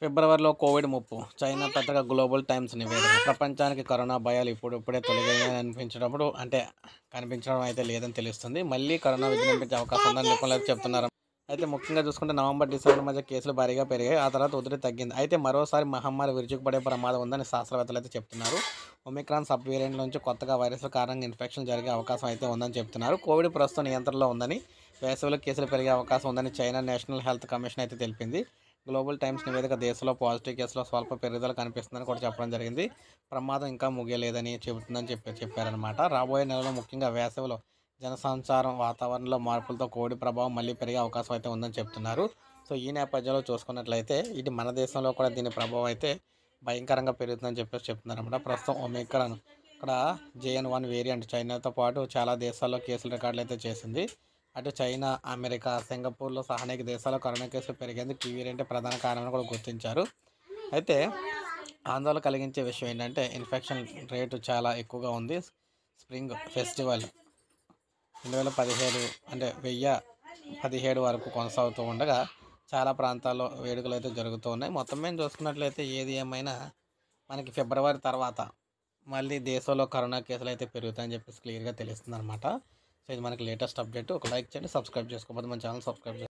ఫిబ్రవరిలో కోవిడ్ ముప్పు చైనా పత్రిక గ్లోబల్ టైమ్స్ నివేదిక ప్రపంచానికి కరోనా భయాలు ఇప్పుడిప్పుడే తొలగాయని కనిపించడం అయితే లేదని తెలుస్తుంది. మళ్ళీ కరోనా విజృంభించే అవకాశం ఉందని నిపుణులు చెప్తున్నారు. అయితే ముఖ్యంగా చూసుకుంటే నవంబర్, డిసెంబర్ మధ్య కేసులు భారీగా పెరిగాయి. ఆ తర్వాత ఉధృతి తగ్గింది. అయితే మరోసారి మహమ్మారి విరుచుకుపడే ప్రమాదం ఉందని శాస్త్రవేత్తలు అయితే చెప్తున్నారు. ఒమిక్రాన్ సబ్ వేరియంట్ నుంచి కొత్తగా వైరస్ల కారణంగా ఇన్ఫెక్షన్ జరిగే అవకాశం అయితే ఉందని చెప్తున్నారు. కోవిడ్ ప్రస్తుతం నియంత్రణలో ఉందని, వేసవిలో కేసులు పెరిగే అవకాశం ఉందని చైనా నేషనల్ హెల్త్ కమిషన్ అయితే తెలిపింది. గ్లోబల్ టైమ్స్ నివేదిక దేశంలో పాజిటివ్ కేసులో స్వల్ప పెరుగుదల కనిపిస్తుందని కూడా చెప్పడం జరిగింది. ప్రమాదం ఇంకా ముగియలేదని చెబుతుందని చెప్పారనమాట. రాబోయే నెలలో ముఖ్యంగా వేసవిలో జనసంచారం, వాతావరణంలో మార్పులతో కోవిడ్ ప్రభావం మళ్ళీ పెరిగే అవకాశం అయితే ఉందని చెప్తున్నారు. సో ఈ నేపథ్యంలో చూసుకున్నట్లయితే ఇది మన దేశంలో కూడా దీని ప్రభావం అయితే భయంకరంగా పెరుగుతుందని చెప్తున్నారన్నమాట. ప్రస్తుతం ఒమిక్రాన్ ఇక్కడ JN.1 వేరియంట్ చైనాతో పాటు చాలా దేశాల్లో కేసుల రికార్డులు అయితే చేసింది. అటు చైనా, అమెరికా, సింగపూర్లో సహా అనేక దేశాల్లో కరోనా కేసులు పెరిగేందుకు ఈ వేరియంట్ ప్రధాన కారణమని కూడా గుర్తించారు. అయితే ఆందోళన కలిగించే విషయం ఏంటంటే ఇన్ఫెక్షన్ రేటు చాలా ఎక్కువగా ఉంది. స్ప్రింగ్ ఫెస్టివల్ 2017 అంటే 1017 వరకు కొనసాగుతూ ఉండగా చాలా ప్రాంతాల్లో వేడుకలు అయితే జరుగుతూ ఉన్నాయి. మొత్తం మీద చూసుకున్నట్లయితే ఏది ఏమైనా మనకి ఫిబ్రవరి తర్వాత మళ్ళీ దేశంలో కరోనా కేసులు అయితే పెరుగుతాయని చెప్పేసి క్లియర్గా తెలుస్తుంది అనమాట. సో ఇది మనకి లేటెస్ట్ అప్డేట్. ఒక లైక్ చేయండి, సబ్స్క్రైబ్ చేసుకోకపోతే మన ఛానల్ సబ్స్క్రైబ్ చేసుకోండి.